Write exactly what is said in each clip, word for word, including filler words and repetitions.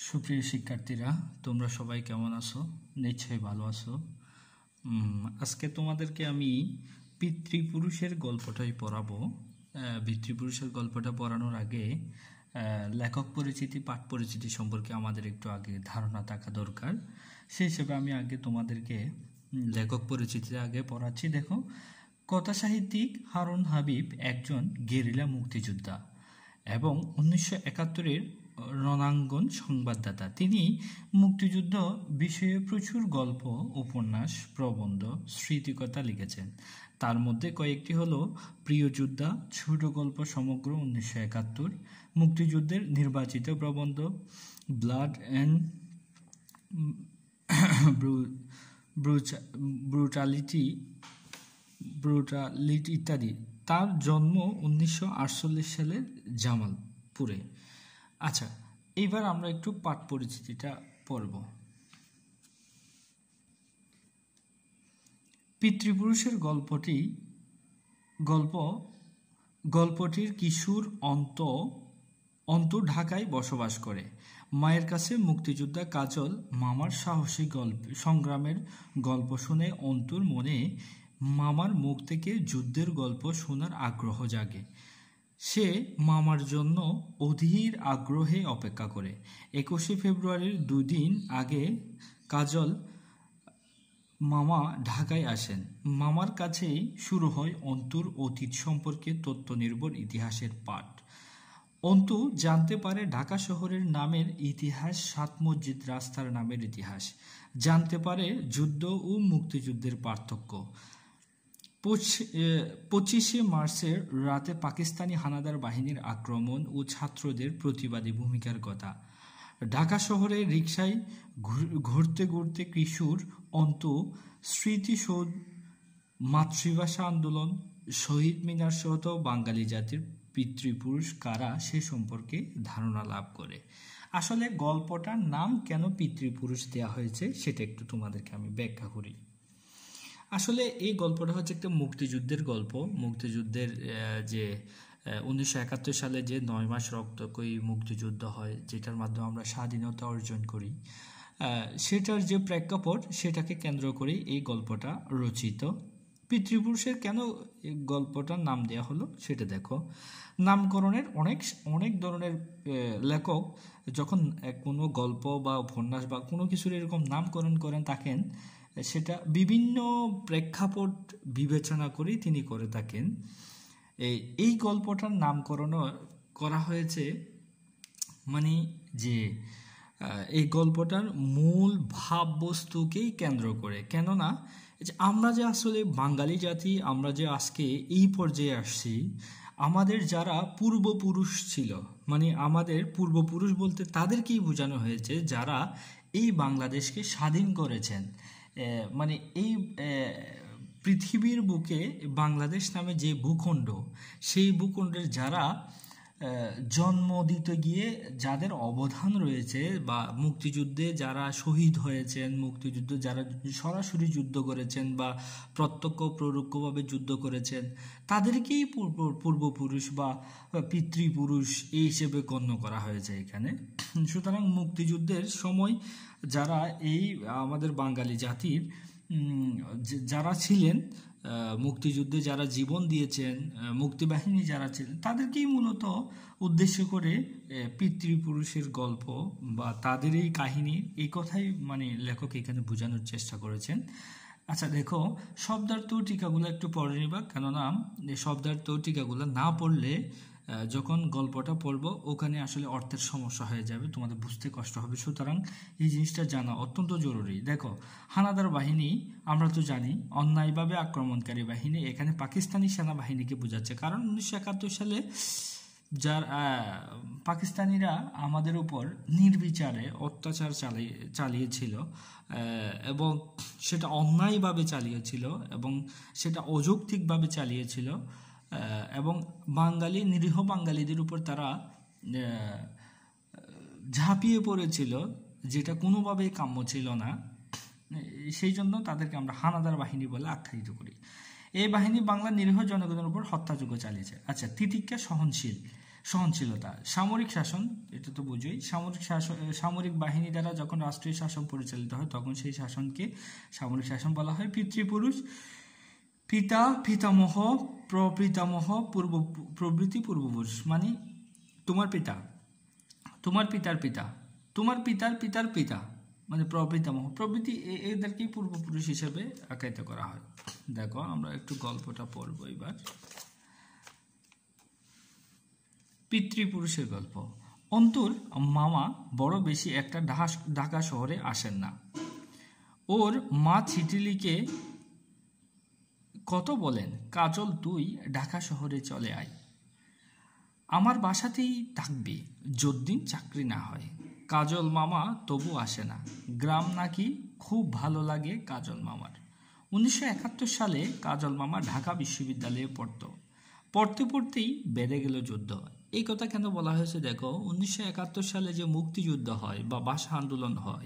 সুপ্রিয় শিক্ষার্থীরা, তোমরা সবাই কেমন আছো? নিশ্চয়ই ভালো আছো। আজকে তোমাদেরকে আমি পিতৃপুরুষের গল্পটাই পড়াবো। পিতৃপুরুষের গল্পটা পড়ানোর আগে লেখক পরিচিতি, পাঠ পরিচিতি সম্পর্কে আমাদের একটু আগে ধারণা থাকা দরকার। সেই হিসেবে আমি আগে তোমাদেরকে লেখক পরিচিতির আগে পড়াচ্ছি। দেখো, কথা সাহিত্যিক হারুন হাবিব একজন গেরিলা মুক্তিযোদ্ধা এবং উনিশশো একাত্তরের রণাঙ্গন সংবাদদাতা। তিনি মুক্তিযুদ্ধ বিষয়ে প্রচুর গল্প, উপন্যাস, প্রবন্ধ, স্মৃতিকথা লিখেছেন। তার মধ্যে কয়েকটি হলো প্রিয় যোদ্ধা, ছোট গল্প সমগ্র উনিশশো একাত্তর, মুক্তিযুদ্ধের নির্বাচিত প্রবন্ধ, ব্লাড অ্যান্ড ব্রুটালিটি ব্রুটালিটি ইত্যাদি। তার জন্ম উনিশশো আটচল্লিশ সালের জামালপুরে। আচ্ছা, এইবার আমরা একটু পাঠ পরিচিতিটা পড়ব। পিতৃপুরুষের গল্পটি গল্প গল্পটির কিশোর অন্ত অন্তু ঢাকায় বসবাস করে। মায়ের কাছে মুক্তিযোদ্ধা কাজল মামার সাহসী গল্প সংগ্রামের গল্প শুনে অন্তুর মনে মামার মুখ থেকে যুদ্ধের গল্প শোনার আগ্রহ জাগে। সে মামার জন্য অধীর আগ্রহে অপেক্ষা করে। একুশে ফেব্রুয়ারির দুদিন আগে কাজল মামা ঢাকায় আসেন। মামার কাছেই শুরু হয় অন্তুর অতীত সম্পর্কে তথ্য নির্ভর ইতিহাসের পাঠ। অন্তু জানতে পারে ঢাকা শহরের নামের ইতিহাস, সাত মসজিদ রাস্তার নামের ইতিহাস। জানতে পারে যুদ্ধ ও মুক্তিযুদ্ধের পার্থক্য। পঁচিশে মার্চের রাতে পাকিস্তানি হানাদার বাহিনীর আক্রমণ ও ছাত্রদের প্রতিবাদী ভূমিকার কথা। ঢাকা শহরে রিকশায় ঘুরতে ঘুরতে কিশোর অন্তু স্মৃতিসৌধ, মাতৃভাষা আন্দোলন, শহীদ মিনার সহ বাঙালি জাতির পিতৃপুরুষ কারা সে সম্পর্কে ধারণা লাভ করে। আসলে গল্পটার নাম কেন পিতৃপুরুষ দেওয়া হয়েছে সেটা একটু তোমাদেরকে আমি ব্যাখ্যা করি। আসলে এই গল্পটা হচ্ছে একটা মুক্তিযুদ্ধের গল্প। মুক্তিযুদ্ধের যে উনিশশো একাত্তর সালে যে নয় মাস রক্তক্ষয়ী মুক্তিযুদ্ধ হয়, যেটার মাধ্যমে আমরা স্বাধীনতা অর্জন করি, সেটার যে প্রেক্ষাপট সেটাকে কেন্দ্র করেই এই গল্পটা রচিত। পিতৃপুরুষের কেন এই গল্পটার নাম দেওয়া হলো সেটা দেখো। নামকরণের অনেক অনেক ধরনের লেখক যখন কোনো গল্প বা উপন্যাস বা কোনো কিছুর এরকম নামকরণ করেন থাকেন, সেটা বিভিন্ন প্রেক্ষাপট বিবেচনা করেই তিনি করে থাকেন। এই এই গল্পটার নামকরণ করা হয়েছে মানে যে এই গল্পটার মূল ভাববস্তুকেই কেন্দ্র করে। কেননা আমরা যে আসলে বাঙালি জাতি, আমরা যে আজকে এই পর্যায়ে আসছি, আমাদের যারা পূর্বপুরুষ ছিল, মানে আমাদের পূর্বপুরুষ বলতে তাদেরকেই বোঝানো হয়েছে যারা এই বাংলাদেশকে স্বাধীন করেছেন। মানে এই পৃথিবীর বুকে বাংলাদেশ নামে যে ভূখণ্ড, সেই ভূখণ্ডের যারা জন্ম দিতে গিয়ে যাদের অবদান রয়েছে বা মুক্তিযুদ্ধে যারা শহীদ হয়েছেন, মুক্তিযুদ্ধ যারা সরাসরি যুদ্ধ করেছেন বা প্রত্যক্ষ পরোক্ষভাবে যুদ্ধ করেছেন, তাদেরকেই পূর্ব পূর্বপুরুষ বা পিতৃপুরুষ এই হিসেবে গণ্য করা হয়েছে এখানে। সুতরাং মুক্তিযুদ্ধের সময় যারা এই আমাদের বাঙালি জাতির যারা ছিলেন, মুক্তিযুদ্ধে যারা জীবন দিয়েছেন, মুক্তিবাহিনী যারা ছিলেন, তাদেরকেই মূলত উদ্দেশ্য করে পিতৃপুরুষের গল্প বা তাদের এই কাহিনী, এই কথাই মানে লেখক এখানে বোঝানোর চেষ্টা করেছেন। আচ্ছা দেখো, শব্দার্থ টিকাগুলো একটু পড়ে নিবা, কেননা শব্দার্থ টিকাগুলো না পড়লে যখন গল্পটা পড়বো ওখানে আসলে অর্থের সমস্যা হয়ে যাবে, তোমাদের বুঝতে কষ্ট হবে। সুতরাং এই জিনিসটা জানা অত্যন্ত জরুরি। দেখো, হানাদার বাহিনী আমরা তো জানি অন্যায়ভাবে আক্রমণকারী বাহিনী, এখানে পাকিস্তানি সেনাবাহিনীকে বোঝাচ্ছে। কারণ উনিশশো একাত্তর সালে যার পাকিস্তানিরা আমাদের উপর নির্বিচারে অত্যাচার চালিয়ে চালিয়েছিল এবং সেটা অন্যায়ভাবে চালিয়েছিল এবং সেটা অযৌক্তিকভাবে চালিয়েছিল এবং বাঙালি নিরীহ বাঙালিদের উপর তারা ঝাঁপিয়ে পড়েছিল, যেটা কোনোভাবেই কাম্য ছিল না। সেই জন্য তাদেরকে আমরা হানাদার বাহিনী বলে আখ্যায়িত করি। এই বাহিনী বাংলার নিরীহ জনগণের উপর হত্যাযজ্ঞ চালিয়েছে। আচ্ছা, তিতিক্ষা সহনশীল, সহনশীলতা, সামরিক শাসন, এটা তো বুঝোই। সামরিক শাসন, সামরিক বাহিনী দ্বারা যখন রাষ্ট্রীয় শাসন পরিচালিত হয় তখন সেই শাসনকে সামরিক শাসন বলা হয়। পিতৃপুরুষ, পিতা, পিতামহ, প্রপিতামহ, পূর্ব প্রভৃতি পূর্বপুরুষ, মানে তোমার পিতা, তোমার পিতার পিতা, তোমার পিতার পিতার পিতা, মানে প্রপিতামহ প্রভৃতি, এদেরকেই পূর্বপুরুষ হিসেবে আখ্যায়িত করা হয়। দেখো আমরা একটু গল্পটা পড়ব এবার। পিতৃপুরুষের গল্প। অন্তুর মামা বড় বেশি একটা ঢাকা শহরে আসেন না। ওর মা চিঠি লিখে কত বলেন, কাজল তুই ঢাকা শহরে চলে আয়, আমার বাসাতেই থাকবি যতদিন চাকরি না হয়। কাজল মামা তবু আসে না। গ্রাম নাকি খুব ভালো লাগে কাজল মামার। উনিশশো একাত্তর সালে কাজল মামা ঢাকা বিশ্ববিদ্যালয়ে পড়ত। পড়তে পড়তেই বেড়ে গেল যুদ্ধ। এই কথা কেন বলা হয়েছে দেখো, উনিশশো একাত্তর সালে যে মুক্তিযুদ্ধ হয় বা ভাষা আন্দোলন হয়,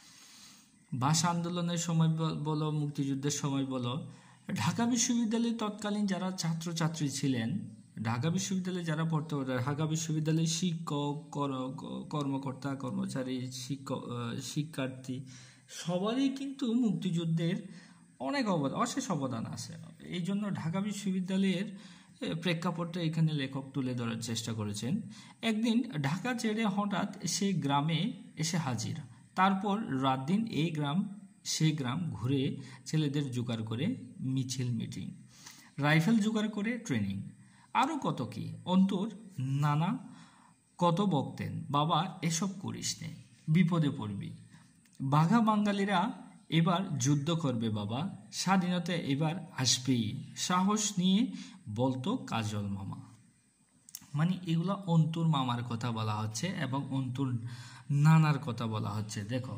ভাষা আন্দোলনের সময় বলো, মুক্তিযুদ্ধের সময় বলো, ঢাকা বিশ্ববিদ্যালয়ে তৎকালীন যারা ছাত্রছাত্রী ছিলেন, ঢাকা বিশ্ববিদ্যালয়ে যারা পড়তে পারে, ঢাকা বিশ্ববিদ্যালয়ের শিক্ষক, কর্মকর্তা, কর্মচারী, শিক্ষক, শিক্ষার্থী সবারই কিন্তু মুক্তিযুদ্ধের অনেক অবদান, অশেষ অবদান আছে। এই জন্য ঢাকা বিশ্ববিদ্যালয়ের প্রেক্ষাপটটা এখানে লেখক তুলে ধরার চেষ্টা করেছেন। একদিন ঢাকা ছেড়ে হঠাৎ সে গ্রামে এসে হাজির। তারপর রাত দিন এই গ্রাম সেই গ্রাম ঘুরে ছেলেদের জোগাড় করে মিছিল, মিটিং, রাইফেল জোগাড় করে ট্রেনিং, আরও কত কি। অন্তর নানা কত বকতেন, বাবা এসব করিস নে, বিপদে পড়বি। বাঘা বাঙালিরা এবার যুদ্ধ করবে বাবা, স্বাধীনতা এবার আসবেই, সাহস নিয়ে বলতো কাজল মামা। মানে এগুলা অন্তুর মামার কথা বলা হচ্ছে এবং অন্তুর নানার কথা বলা হচ্ছে। দেখো,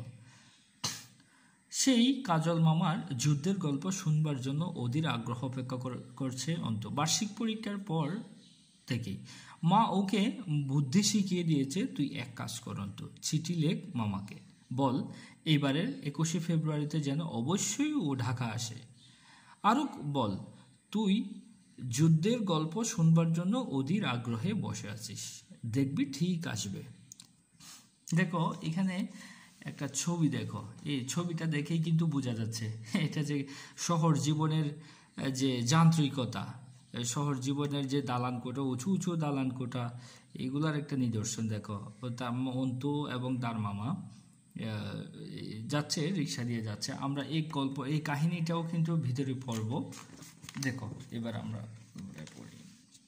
সেই কাজল মামার যুদ্ধের গল্প শুনবার জন্য অধীর আগ্রহ অপেক্ষা করছে অন্তু। বার্ষিক পরীক্ষার পর থেকে মা ওকে বুদ্ধি শিখিয়ে দিয়েছে, তুই এক কাজ কর অন্তু, চিঠি লেখ মামাকে, বল এইবারের একুশে ফেব্রুয়ারিতে যেন অবশ্যই ও ঢাকা আসে। আরও বল তুই যুদ্ধের গল্প শুনবার জন্য অধীর আগ্রহে বসে আছিস, দেখবি ঠিক আসবে। দেখো এখানে একটা ছবি, দেখো এই ছবিটা দেখেই কিন্তু বোঝা যাচ্ছে এটা যে শহর জীবনের যে যান্ত্রিকতা, শহর জীবনের যে দালান কোঠা, উঁচু উঁচু দালান কোঠা, এগুলার একটা নিদর্শন। দেখো তার অন্তু এবং তার মামা যাচ্ছে, রিক্সা দিয়ে যাচ্ছে। আমরা এই গল্প, এই কাহিনীটাও কিন্তু ভিতরে পড়ব। দেখো এবার আমরা পড়ি।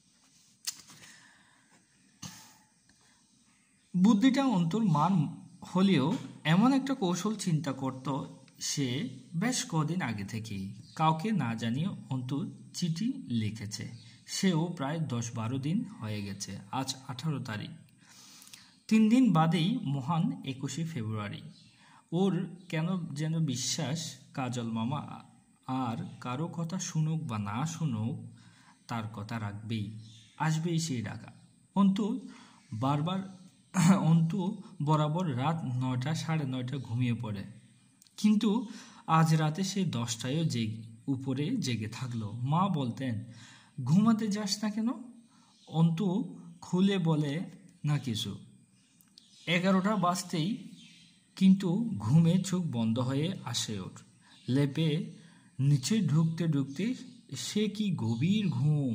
বুদ্ধিটা অন্তুর মান হলেও এমন একটা কৌশল চিন্তা করত সে বেশ কদিন আগে থেকেই, কাউকে না জানিয়ে অন্তু চিঠি লিখেছে। সেও প্রায় দশ বারো দিন হয়ে গেছে। আজ আঠারো তারিখ, তিন দিন বাদেই মহান একুশে ফেব্রুয়ারি। ওর কেন যেন বিশ্বাস কাজল মামা আর কারো কথা শুনুক বা না শুনুক তার কথা রাখবেই, আসবেই সেই ঢাকা। অন্তু বারবার অন্তু বরাবর রাত নয়টা সাড়ে নয়টা ঘুমিয়ে পড়ে, কিন্তু আজ রাতে সে দশটায়ও জেগে উপরে জেগে থাকলো। মা বলতেন, ঘুমাতে যাস না কেন? অন্তু খুলে বলে না কিছু। এগারোটা বাজতেই কিন্তু ঘুমে চোখ বন্ধ হয়ে আসে ওর। লেপে নিচে ঢুকতে ঢুকতে সে কি গভীর ঘুম।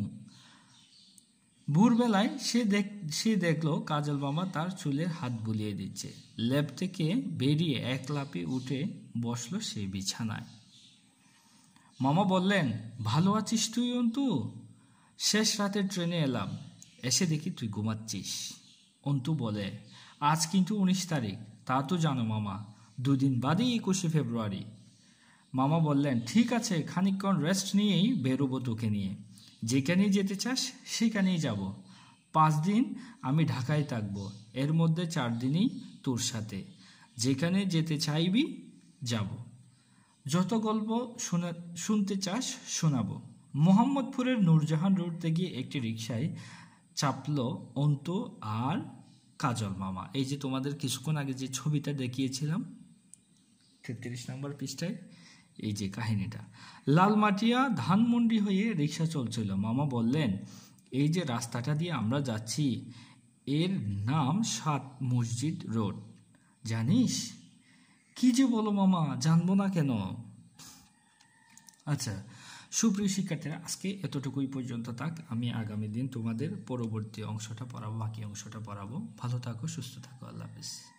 ভোরবেলায় সে দেখ সে দেখলো কাজল মামা তার চুলের হাত বুলিয়ে দিচ্ছে। লেপ থেকে বেরিয়ে এক লাফে উঠে বসলো সে বিছানায়। মামা বললেন, ভালো আছিস তুই অন্তু? শেষ রাতে ট্রেনে এলাম, এসে দেখি তুই ঘুমাচ্ছিস। অন্তু বলে, আজ কিন্তু উনিশ তারিখ, তা তো জানো মামা, দুদিন বাদেই একুশে ফেব্রুয়ারি। মামা বললেন, ঠিক আছে, খানিকক্ষণ রেস্ট নিয়েই বেরোবো তোকে নিয়ে। যেখানেই যেতে চাস সেখানেই যাব। পাঁচ দিন আমি ঢাকায় থাকবো, এর মধ্যে চার দিনই তোর সাথে। যেখানে যেতে চাইবি যাব, যত গল্প শোনা শুনতে চাস শোনাবো। মোহাম্মদপুরের নূরজাহান রোড থেকে একটি রিকশায় চাপলো অন্তু আর কাজল মামা। এই যে তোমাদের কিছুক্ষণ আগে যে ছবিটা দেখিয়েছিলাম তেত্রিশ নম্বর পৃষ্ঠায়, এই যে কাহিনীটা। লালমাটিয়া ধানমন্ডি হয়ে রিক্সা চলছিল। মামা বললেন, এই যে রাস্তাটা দিয়ে আমরা যাচ্ছি এর নাম সাত মসজিদ রোড। জানিস? কি যে বলো মামা, জানবো না কেন? আচ্ছা সুপ্রিয় শিক্ষার্থীরা, আজকে এতটুকুই পর্যন্ত থাক। আমি আগামী দিন তোমাদের পরবর্তী অংশটা পড়াবো, বাকি অংশটা পড়াবো। ভালো থাকো, সুস্থ থাকো, আল্লাহ হাফেজ।